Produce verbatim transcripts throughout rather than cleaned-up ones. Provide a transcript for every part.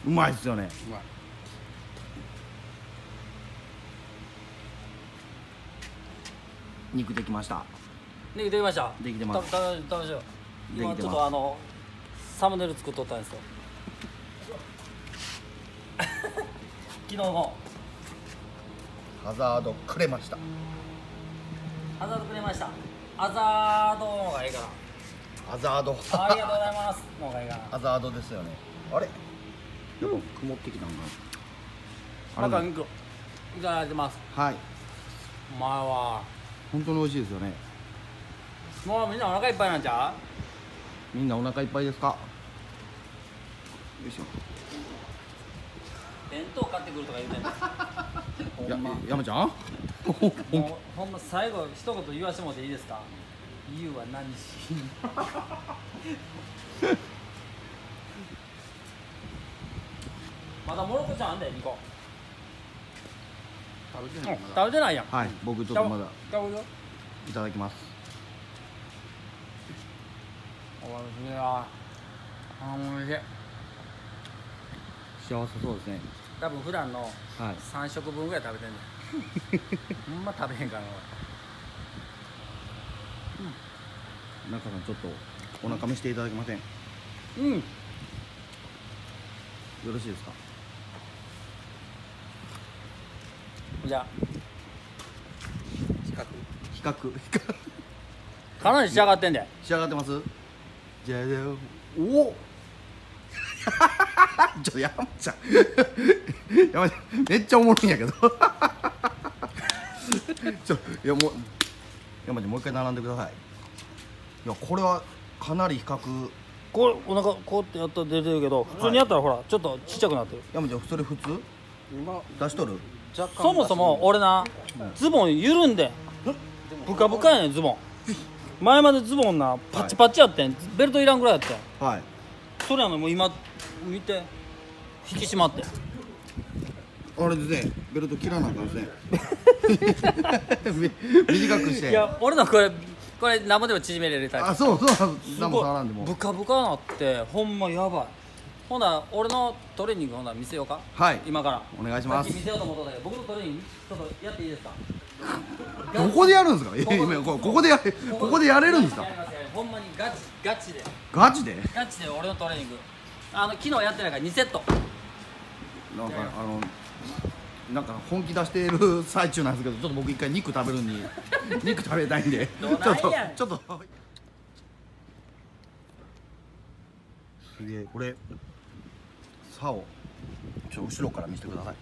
うまいっすよね。 うまい。 肉できました。 できてきました。 できてます。 たた楽しいよ。今ちょっとあのサムネイル作っとったんですよ。昨日のハザードくれました。 ハザードくれました。ハザードの方がいいかな。 ハザード。 ありがとうございます。の方がいいかな。 ハザードですよね。あれ。やっぱ曇ってきたんかな。 なんか肉いただいてます。 はい。 うまいわ。 本当に美味しいですよね。 もうみんなお腹いっぱいなんちゃみんなお腹いっぱいですか。よいしょ。 う？弁当買ってくるとか言うてんの。ほやんま。 山ちゃん。 もうほんま最後一言言わせてもらっていいですか？ゆうは何し。まだモロコちゃんあんでにこ。 食べてない。 食べてないやん。 はい、僕ちょっとまだ食べるよ。 いただきます。 おいしいわ。あ、おいしい。 幸せそうですね。 多分普段のはい。 三食分ぐらい食べてんねん。ほんま食べへんからな。 中さんちょっとお腹見せていただけません。ようん。 ろしいですか。 じゃあ比較。 比較比較かなり仕上がってんで。 仕上がってます。じゃあじゃあおお。ちょっと山ちゃん山ちゃんめっちゃおもろいんやけどちょいやもう山ちゃんもう一回並んでください。いやこれはかなり比較。 これお腹こうってやったら出てるけど、普通にやったらほらちょっとちっちゃくなってる。 山ちゃんそれ普通今出しとる。 若干。 そもそも俺な、ズボン緩んでん。ブカブカやねんズボン。前までズボンなパチパチやってん。ベルトいらんぐらいやってん。 はい。 それやのもう今見て引き締まってん。 あれですね、ベルト切らなあかんですねみ短くして。 いや俺のこれこれ何もでも縮めれるタイプ。 あ、そうそう、 す何もご触らんでも。 いブカブカなってほんまやばい。ほな俺のトレーニングほな見せようか。 はい、 今からお願いします。 さっき見せようと思ったんだけど、僕のトレーニングちょっとやっていいですか？ どこでやるんですか。 ここ今こここでやれここでやれるんですか。 やりますやりますほんまにガチガチでガチで。 ガチで俺のトレーニングあの昨日やってないからにセット。 なんかあのなんか本気出している最中なんですけど、ちょっと僕一回肉食べるんに肉食べたいんでちどょっとないやんちょっとすげえ。これ竿ちょ後ろから見せてください。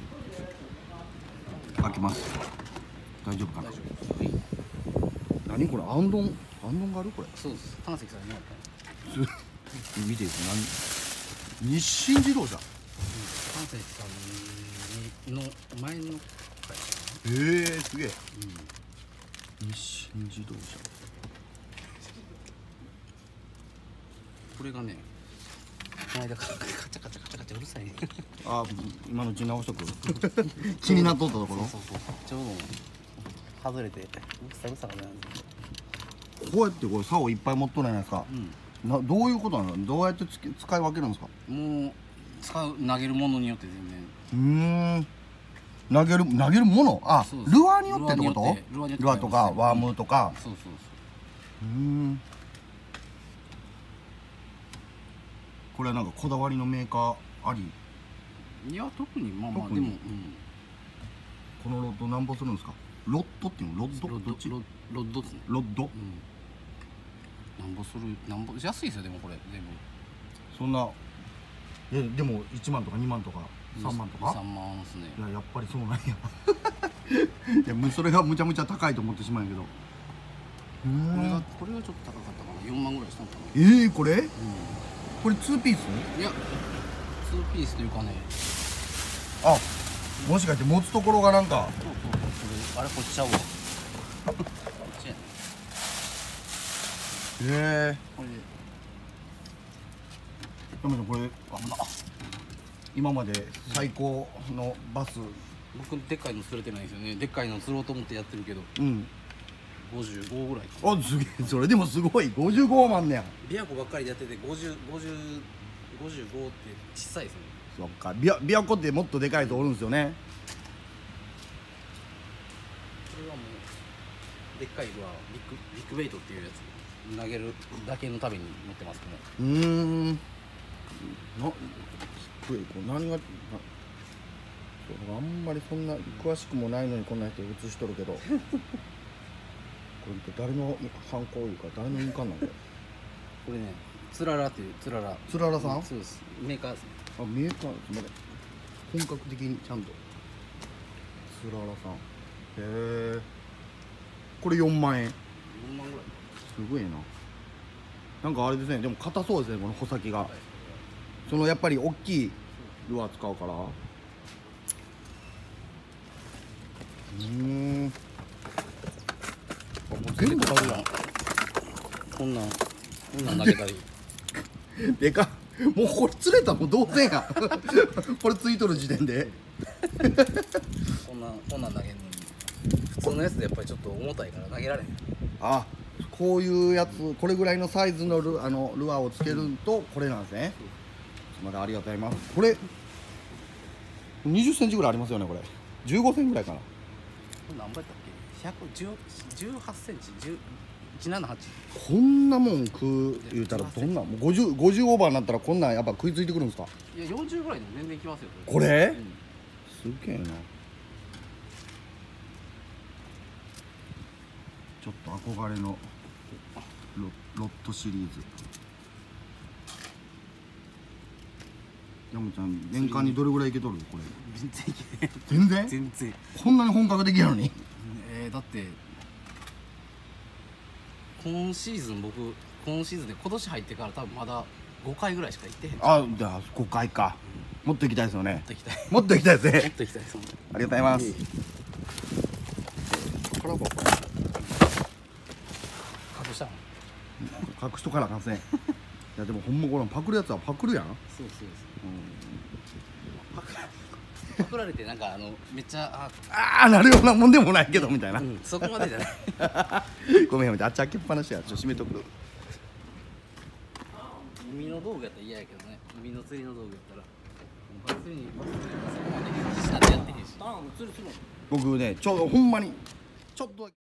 開けます。大丈夫かな。何これ、あんどんあんどんがあるこれ。 そうです。単石さんね。 見ていいですか。日清自動車。 単石さんの前の会社。 ええー、すげえ。うん、日清自動車。 これがね、この間カチャカチャカチャカチャうるさいね。 あ、今のうちに直しとく気になっとったところ。 そうそうそう。ちょうど外れてうるさいうるさかね。 こうやってこれ竿いっぱい持っとるじゃないですか。うん、などういうことなの。どうやってつき使い分けるんですか。 もう使う投げるものによって全然。 うーん。投げる投げるもの。あ、 そうルアーによってってこと。 ルアーによってルアーとかワームとか。 そうそうそう。 うーん。これはなんかこだわりのメーカーあり。 いや特にまあまあ特にでも、うん、 このロッドなんぼするんですか。ロッドっていうの。ロッドロッドどっち。 ロッロッドですね。 ロッド。 うん。なんぼするなんぼ安いですよでもこれ全部。 そんな。えでもいちまんとかにまんとかさんまんとか。 さんまんですね。 いややっぱりそうなんやいやもうそれがむちゃむちゃ高いと思ってしまうんやけど。 これがこれがちょっと高かったかな。よんまんぐらいしたのかな。 ええー、これ、うん、これツーピース。 いやツーピースというかね。 あ、もしかして持つところがなんか。 そうそうそう。それあれこっちちゃうわ。こっちやね。 へえ。 これでもこれあな今まで最高のバス。 僕でっかいの釣れてないんですよね。でっかいの釣ろうと思ってやってるけど。 うん。 ごじゅうごぐらい。 あ、すげえ。それでもすごい。ごじゅうご万ねや。 琵琶湖ばっかりでやっててごじゅう、ごじゅう、ごじゅうごって小さいですね。 そっか、びわ琵琶湖ってもっとでかいとおるんですよね。 これはもうでっかいルアービッグビッグベイトっていうやつ投げるだけのために持ってますけど、 うーん。な、これこう何が、なそうあんまりそんな詳しくもないのにこんな人映しとるけど。これ誰の犯行いうか誰の印鑑なんだよ。 これねつららっていうつららつららさん？ そうです、メーカーですね。 あ、メーカーまだ本格的にちゃんとつららさん。へえ。これよんまんえん。 よんまんぐらい。 すごいな。なんかあれですね、でも硬そうですね、この穂先が。そのやっぱり大きいルアー使うから。うーん。あ、もう全部あるやん。 こんなんこんなん投げたりでかっ。もうこれ釣れたらもう同然やこれついとる時点でこんなんこんなん投げるのに普通のやつでやっぱりちょっと重たいから投げられへん。 あ、こういうやつ、これぐらいのサイズのル、あのルアーをつけるとこれなんですね。まだありがとうございます。これにじゅっセンチぐらいありますよね。これじゅうごセンチぐらいかな。 これ何倍だったっけ？ひゃくじゅうじゅうはちセンチ、じゅういちななはち。 こんなもん食う言うたらどんなもうごじゅう、ごじゅうオーバーになったらこんなんやっぱ食いついてくるんですか。 いやよんじゅうぐらいでも全然いきますよこれ、 うん、 すげえな。ちょっと憧れのロロットシリーズ。ヤムちゃん年間にどれぐらいいけとるこれ。 全然いけへん。 全然全然。 こんなに本格的なのに。 えー、だって今シーズン僕今シーズンで今年入ってから多分まだごかいぐらいしか行ってへん。 あ、じゃあごかいか。もっと行きたいですよね。 もっと行きたい。 もっと行きたいですもっね。 と行きたいです。 ありがとうございます。これは隠したの。 隠しとかなあかんせん。いやでもほんまこれパクるやつはパクるやん。 そうそうそう。パクパクられてなんかあのめっちゃあ、 ああなるようなもんでもないけどみたいな。 うん、そこまでじゃない。 ごめんごめん、あっち開けっぱなしや。ちょっと閉めとく。 海の道具やったら嫌やけどね。海の釣りの道具やったらバスにバスにそこまで下でやってへんし。 ああ、もう釣りするの。 僕ね、ちょほんまにちょっとだけ